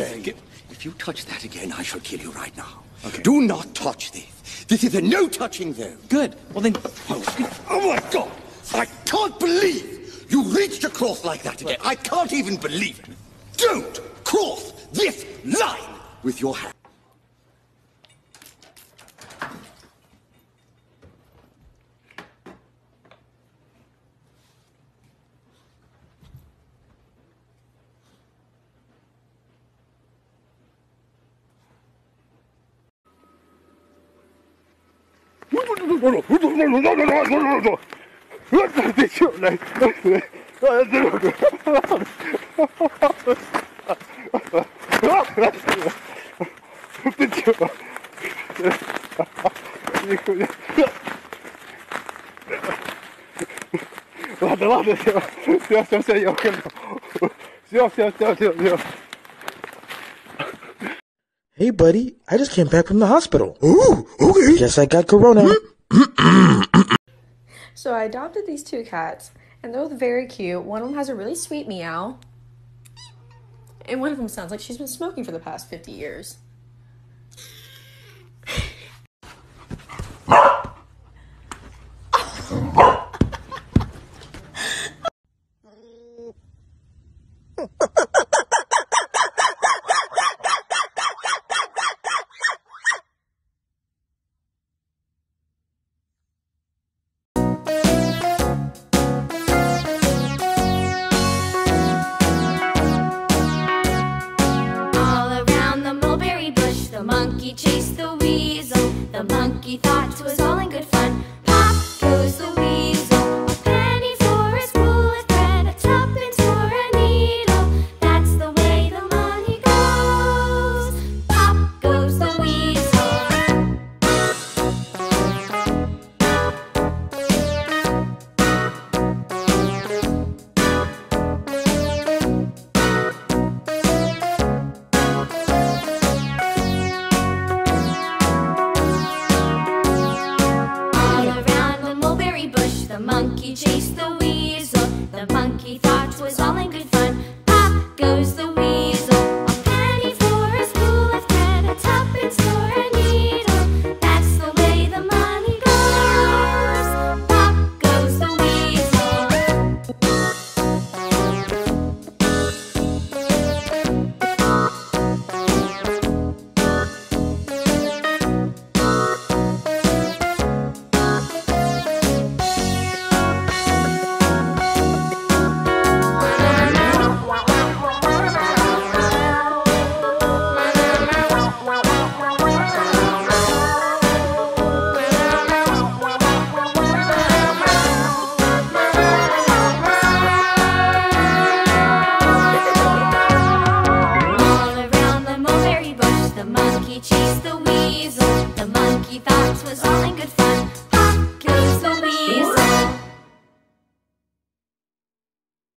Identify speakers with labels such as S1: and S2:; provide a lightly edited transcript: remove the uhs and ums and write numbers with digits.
S1: beg. If you touch that again, I shall kill you right now.
S2: Okay.
S1: Do not touch this. This is a no touching zone.
S2: Good. Well then...
S1: Oh my God! I can't believe you reached across like that again. I can't even believe it. Don't cross this line with your hand.
S3: Hey, buddy, I just came back from the hospital. Ooh, okay. Guess I got corona.
S4: So I adopted these two cats, and they're both very cute. One of them has a really sweet meow, and one of them sounds like she's been smoking for the past 50 years.
S5: The monkey chased the weasel. The monkey thought 'twas all in good fun. Pop goes the weasel. A penny for a spool of thread, a tuppence for a needle. That's the way the money goes. Pop goes the weasel. The monkey chased the weasel. The monkey